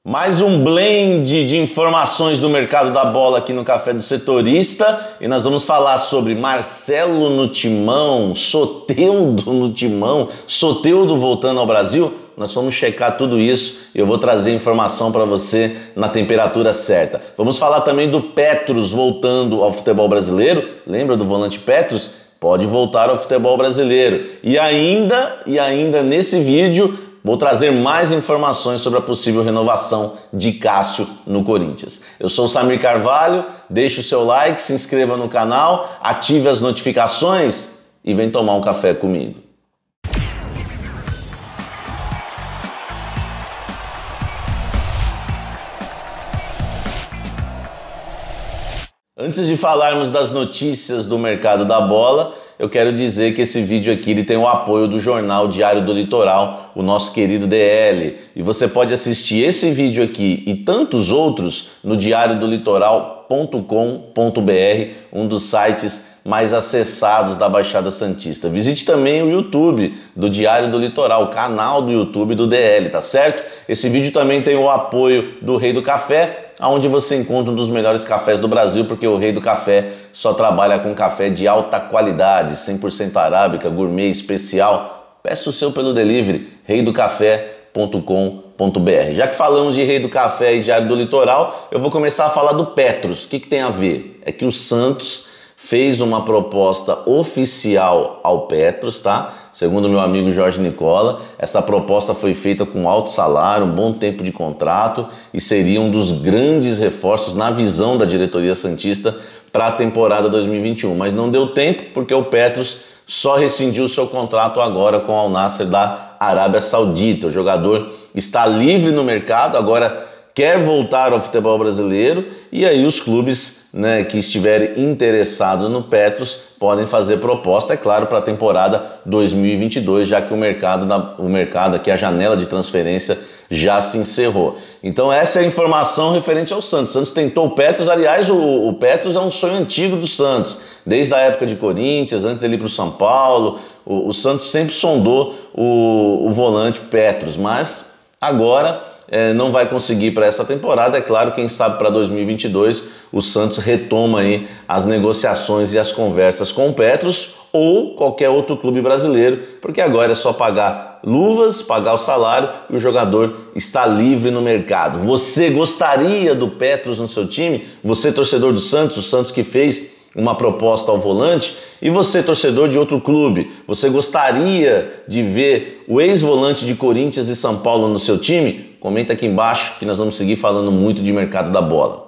Mais um blend de informações do mercado da bola aqui no Café do Setorista e nós vamos falar sobre Marcelo no Timão, Soteldo no Timão, Soteldo voltando ao Brasil. Nós vamos checar tudo isso e eu vou trazer informação para você na temperatura certa. Vamos falar também do Petros voltando ao futebol brasileiro. Lembra do volante Petros? Pode voltar ao futebol brasileiro. E ainda nesse vídeo vou trazer mais informações sobre a possível renovação de Cássio no Corinthians. Eu sou o Samir Carvalho, deixe o seu like, se inscreva no canal, ative as notificações e vem tomar um café comigo. Antes de falarmos das notícias do mercado da bola, eu quero dizer que esse vídeo aqui ele tem o apoio do jornal Diário do Litoral, o nosso querido DL. E você pode assistir esse vídeo aqui e tantos outros no diariodolitoral.com.br, um dos sites mais acessados da Baixada Santista. Visite também o YouTube do Diário do Litoral, o canal do YouTube do DL, tá certo? Esse vídeo também tem o apoio do Rei do Café, onde você encontra um dos melhores cafés do Brasil, porque o Rei do Café só trabalha com café de alta qualidade, 100% arábica, gourmet, especial. Peça o seu pelo delivery, reidocafé.com.br. Já que falamos de Rei do Café e Diário do Litoral, eu vou começar a falar do Petros. O que tem a ver? É que o Santos fez uma proposta oficial ao Petros, tá? Segundo meu amigo Jorge Nicola, essa proposta foi feita com alto salário, um bom tempo de contrato e seria um dos grandes reforços na visão da diretoria santista para a temporada 2021. Mas não deu tempo porque o Petros só rescindiu seu contrato agora com o Al Nassr da Arábia Saudita. O jogador está livre no mercado, agora quer voltar ao futebol brasileiro e aí os clubes, que estiverem interessados no Petros podem fazer proposta, é claro, para a temporada 2022, já que o mercado aqui, a janela de transferência já se encerrou. Então essa é a informação referente ao Santos. O Santos tentou o Petros, aliás, o Petros é um sonho antigo do Santos, desde a época de Corinthians, antes dele ir para o São Paulo, o Santos sempre sondou o volante Petros, mas agora não vai conseguir para essa temporada. É claro, quem sabe para 2022 o Santos retoma aí as negociações e as conversas com o Petros ou qualquer outro clube brasileiro, porque agora é só pagar luvas, pagar o salário e o jogador está livre no mercado. Você gostaria do Petros no seu time? Você, torcedor do Santos, o Santos que fez uma proposta ao volante, e você, torcedor de outro clube, você gostaria de ver o ex-volante de Corinthians e São Paulo no seu time? Comenta aqui embaixo que nós vamos seguir falando muito de mercado da bola.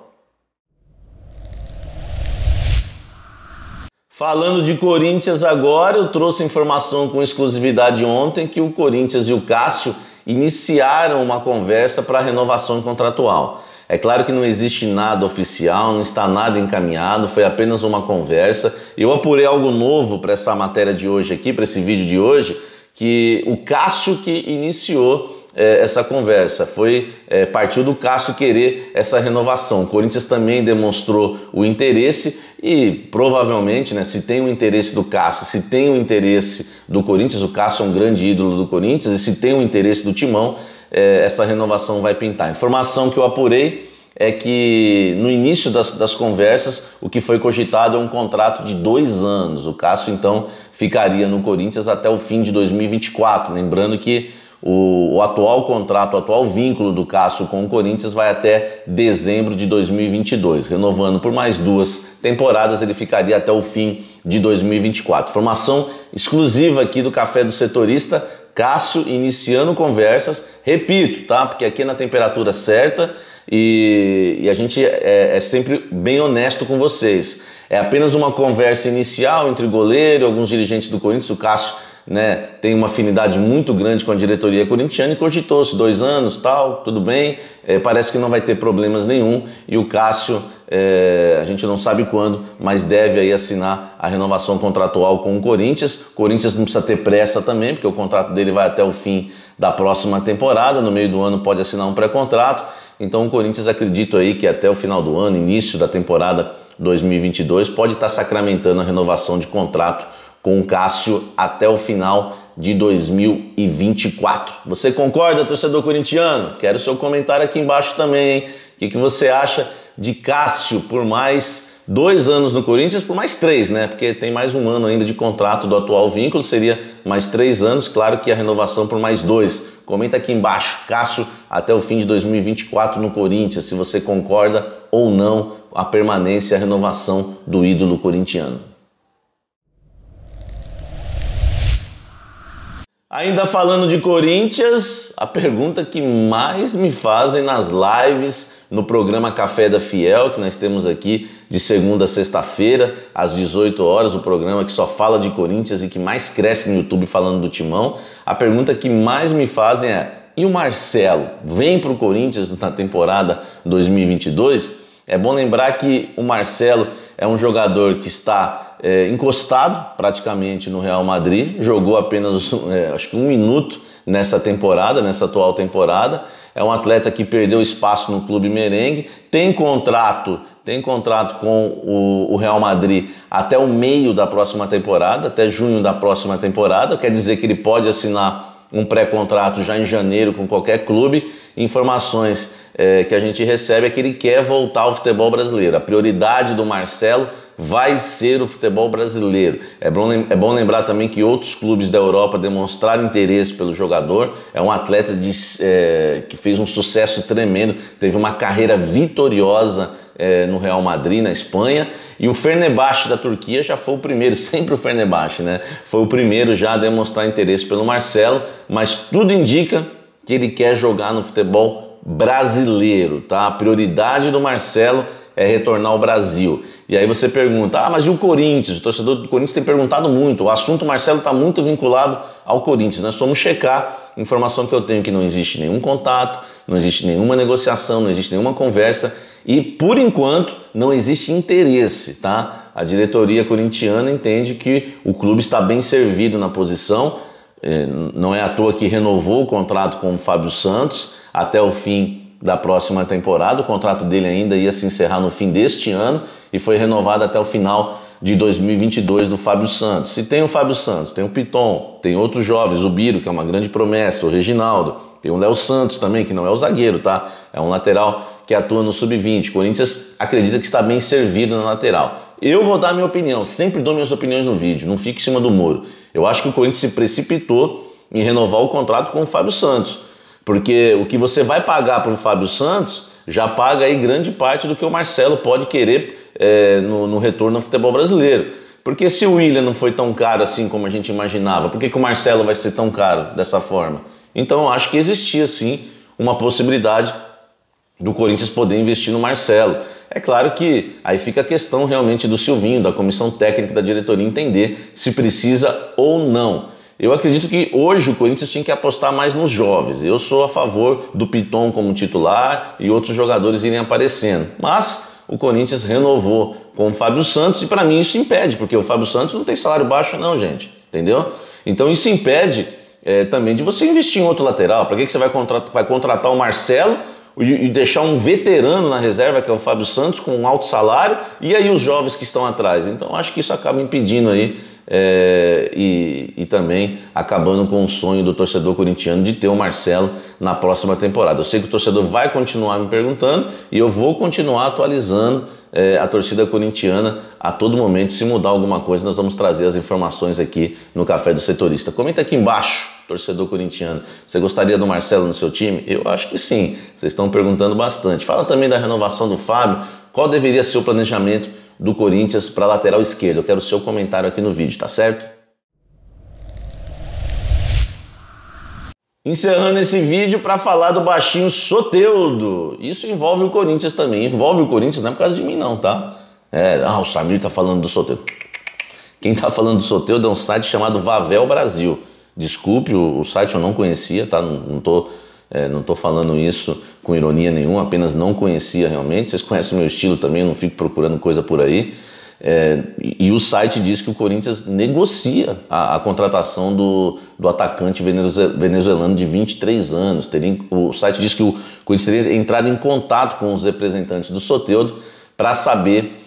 Falando de Corinthians agora, eu trouxe informação com exclusividade ontem que o Corinthians e o Cássio iniciaram uma conversa para renovação contratual. É claro que não existe nada oficial, não está nada encaminhado, foi apenas uma conversa. Eu apurei algo novo para essa matéria de hoje aqui, para esse vídeo de hoje, que o Cássio que iniciou essa conversa, partiu do Cássio querer essa renovação. O Corinthians também demonstrou o interesse e provavelmente, se tem o interesse do Cássio, se tem o interesse do Corinthians, o Cássio é um grande ídolo do Corinthians, e se tem o interesse do Timão, essa renovação vai pintar. A informação que eu apurei é que no início das conversas o que foi cogitado é um contrato de 2 anos. O Cássio então ficaria no Corinthians até o fim de 2024, lembrando que o atual contrato, o atual vínculo do Cássio com o Corinthians vai até dezembro de 2022. Renovando por mais 2 temporadas, ele ficaria até o fim de 2024. Informação exclusiva aqui do Café do Setorista, Cássio iniciando conversas, repito, tá? Porque aqui é na temperatura certa e a gente é sempre bem honesto com vocês. É apenas uma conversa inicial entre goleiro e alguns dirigentes do Corinthians. O Cássio tem uma afinidade muito grande com a diretoria corintiana e cogitou-se 2 anos, tal, tudo bem, parece que não vai ter problemas nenhum e o Cássio, a gente não sabe quando, mas deve aí assinar a renovação contratual com o Corinthians. O Corinthians não precisa ter pressa também, porque o contrato dele vai até o fim da próxima temporada, no meio do ano pode assinar um pré-contrato, então o Corinthians acredito aí que até o final do ano, início da temporada 2022, pode estar sacramentando a renovação de contrato com o Cássio até o final de 2024. Você concorda, torcedor corintiano? Quero seu comentário aqui embaixo também, hein? O que você acha de Cássio por mais 2 anos no Corinthians, por mais 3, né? Porque tem mais 1 ano ainda de contrato do atual vínculo, seria mais 3 anos, claro que a renovação por mais 2. Comenta aqui embaixo, Cássio até o fim de 2024 no Corinthians, se você concorda ou não a permanência e a renovação do ídolo corintiano. Ainda falando de Corinthians, a pergunta que mais me fazem nas lives no programa Café da Fiel, que nós temos aqui de segunda a sexta-feira, às 18 horas, o programa que só fala de Corinthians e que mais cresce no YouTube falando do Timão. A pergunta que mais me fazem é: e o Marcelo vem para o Corinthians na temporada 2022? É bom lembrar que o Marcelo é um jogador que está encostado praticamente no Real Madrid, jogou apenas acho que 1 minuto nessa temporada, nessa atual temporada. É um atleta que perdeu espaço no clube merengue, tem contrato com o Real Madrid até o meio da próxima temporada, até junho da próxima temporada, quer dizer que ele pode assinar um pré-contrato já em janeiro com qualquer clube. Informações que a gente recebe é que ele quer voltar ao futebol brasileiro. A prioridade do Marcelo vai ser o futebol brasileiro. É bom lembrar também que outros clubes da Europa demonstraram interesse pelo jogador. É um atleta que fez um sucesso tremendo, teve uma carreira vitoriosa no Real Madrid, na Espanha, e o Fenerbahçe da Turquia já foi o primeiro, sempre o Fenerbahçe, né? Foi o primeiro já a demonstrar interesse pelo Marcelo, mas tudo indica que ele quer jogar no futebol brasileiro, tá? A prioridade do Marcelo é retornar ao Brasil. E aí você pergunta, mas e o Corinthians? O torcedor do Corinthians tem perguntado muito. O assunto Marcelo está muito vinculado ao Corinthians. Nós fomos checar, informação que eu tenho que não existe nenhum contato, não existe nenhuma negociação, não existe nenhuma conversa e, por enquanto, não existe interesse, tá? A diretoria corintiana entende que o clube está bem servido na posição. Não é à toa que renovou o contrato com o Fábio Santos até o fim da próxima temporada. O contrato dele ainda ia se encerrar no fim deste ano e foi renovado até o final de 2022 do Fábio Santos. E tem o Fábio Santos, tem o Piton, tem outros jovens, o Biro, que é uma grande promessa, o Reginaldo, tem o Léo Santos também, que não é o zagueiro, tá? É um lateral que atua no sub-20. O Corinthians acredita que está bem servido na lateral. Eu vou dar minha opinião, sempre dou minhas opiniões no vídeo, não fico em cima do muro. Eu acho que o Corinthians se precipitou em renovar o contrato com o Fábio Santos, porque o que você vai pagar para o Fábio Santos já paga aí grande parte do que o Marcelo pode querer no retorno ao futebol brasileiro. Porque se o William não foi tão caro assim como a gente imaginava, por que o Marcelo vai ser tão caro dessa forma? Então eu acho que existia sim uma possibilidade do Corinthians poder investir no Marcelo. É claro que aí fica a questão realmente do Silvinho, da comissão técnica da diretoria entender se precisa ou não. Eu acredito que hoje o Corinthians tinha que apostar mais nos jovens. Eu sou a favor do Piton como titular e outros jogadores irem aparecendo. Mas o Corinthians renovou com o Fábio Santos e para mim isso impede, porque o Fábio Santos não tem salário baixo não, gente. Entendeu? Então isso impede também de você investir em outro lateral. Para que você vai contratar o Marcelo e deixar um veterano na reserva, que é o Fábio Santos, com um alto salário, e aí os jovens que estão atrás? Então acho que isso acaba impedindo aí e também acabando com o sonho do torcedor corintiano de ter o Marcelo na próxima temporada. Eu sei que o torcedor vai continuar me perguntando e eu vou continuar atualizando a torcida corintiana a todo momento. Se mudar alguma coisa, nós vamos trazer as informações aqui no Café do Setorista. Comenta aqui embaixo, torcedor corintiano, você gostaria do Marcelo no seu time? Eu acho que sim, vocês estão perguntando bastante. Fala também da renovação do Fábio, qual deveria ser o planejamento do Corinthians para a lateral esquerda. Eu quero o seu comentário aqui no vídeo, tá certo? Encerrando esse vídeo para falar do baixinho Soteldo. Isso envolve o Corinthians também. Envolve o Corinthians, não é por causa de mim não, tá? O Samir tá falando do Soteldo. Quem tá falando do Soteldo é um site chamado Vavel Brasil. Desculpe, o site eu não conhecia, tá? Não tô falando isso com ironia nenhuma, apenas não conhecia realmente. Vocês conhecem o meu estilo também, eu não fico procurando coisa por aí. E o site diz que o Corinthians negocia a contratação do atacante venezuelano de 23 anos. O site diz que o Corinthians teria entrado em contato com os representantes do Soteldo para saber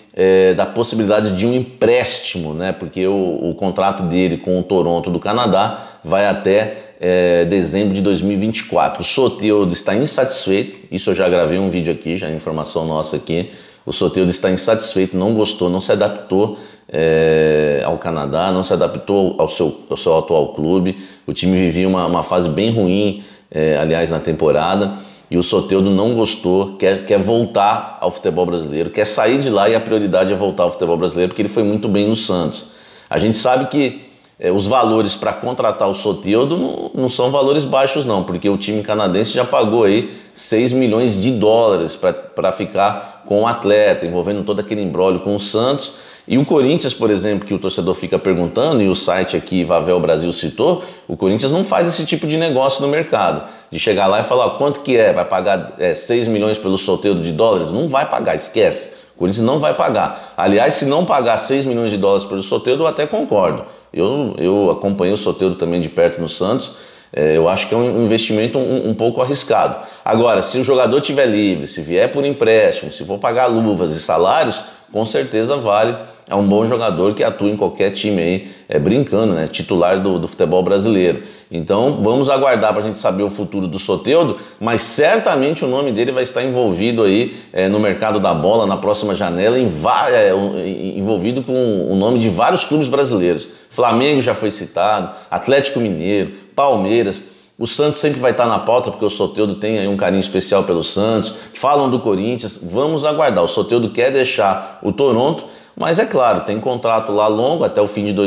da possibilidade de um empréstimo, né? Porque o contrato dele com o Toronto do Canadá vai até dezembro de 2024. O Soteldo está insatisfeito, isso eu já gravei um vídeo aqui, já informação nossa aqui. O Soteldo está insatisfeito, não gostou, não se adaptou ao Canadá, não se adaptou ao seu atual clube. O time vivia uma fase bem ruim, aliás, na temporada. E o Soteldo não gostou, quer voltar ao futebol brasileiro, quer sair de lá e a prioridade é voltar ao futebol brasileiro porque ele foi muito bem no Santos. A gente sabe que os valores para contratar o Soteldo não são valores baixos não, porque o time canadense já pagou aí 6 milhões de dólares para ficar com o atleta, envolvendo todo aquele imbróglio com o Santos. E o Corinthians, por exemplo, que o torcedor fica perguntando, e o site aqui, Vavel Brasil, citou, o Corinthians não faz esse tipo de negócio no mercado, de chegar lá e falar, ó, quanto que vai pagar 6 milhões pelo Soteldo de dólares? Não vai pagar, esquece. O Corinthians não vai pagar. Aliás, se não pagar 6 milhões de dólares pelo Soteldo, eu até concordo. Eu acompanhei o Soteldo também de perto no Santos. Eu acho que é um investimento um pouco arriscado. Agora, se o jogador estiver livre, se vier por empréstimo, se for pagar luvas e salários, com certeza vale. É um bom jogador que atua em qualquer time aí, brincando, né? Titular do futebol brasileiro. Então vamos aguardar para a gente saber o futuro do Soteldo, mas certamente o nome dele vai estar envolvido aí no mercado da bola na próxima janela, envolvido com o nome de vários clubes brasileiros. Flamengo já foi citado, Atlético Mineiro, Palmeiras. O Santos sempre vai estar na pauta porque o Soteldo tem aí um carinho especial pelo Santos. Falam do Corinthians, vamos aguardar. O Soteldo quer deixar o Toronto, mas é claro, tem contrato lá longo até o fim de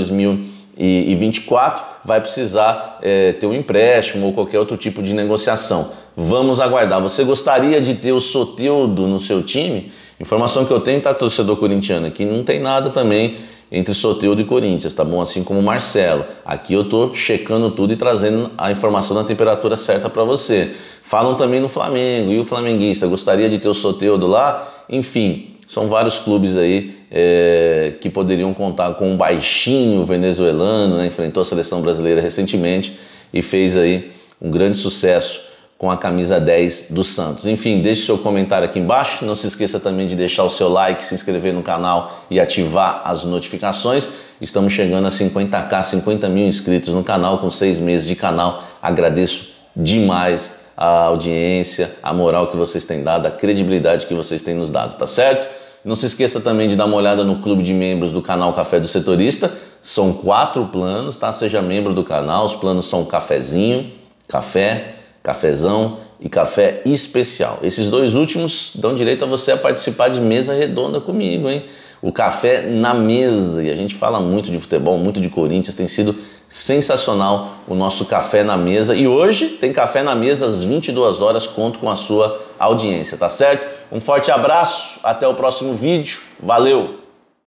2024, vai precisar ter um empréstimo ou qualquer outro tipo de negociação. Vamos aguardar. Você gostaria de ter o Soteldo no seu time? Informação que eu tenho, tá, torcedor corintiano, aqui não tem nada também entre Soteldo e Corinthians, tá bom? Assim como o Marcelo. Aqui eu tô checando tudo e trazendo a informação da temperatura certa para você. Falam também no Flamengo, e o flamenguista gostaria de ter o Soteldo lá? Enfim, são vários clubes aí que poderiam contar com um baixinho venezuelano, né? Enfrentou a seleção brasileira recentemente e fez aí um grande sucesso com a camisa 10 do Santos. Enfim, deixe seu comentário aqui embaixo. Não se esqueça também de deixar o seu like, se inscrever no canal e ativar as notificações. Estamos chegando a 50k, 50 mil inscritos no canal com 6 meses de canal. Agradeço demais a audiência, a moral que vocês têm dado, a credibilidade que vocês têm nos dado, tá certo? Não se esqueça também de dar uma olhada no clube de membros do canal Café do Setorista. São 4 planos, tá? Seja membro do canal. Os planos são cafezinho, café, cafezão e café especial. Esses 2 últimos dão direito a você a participar de mesa redonda comigo, hein? O café na mesa. E a gente fala muito de futebol, muito de Corinthians. Tem sido sensacional o nosso café na mesa. E hoje tem café na mesa às 22 horas. Conto com a sua audiência, tá certo? Um forte abraço. Até o próximo vídeo. Valeu!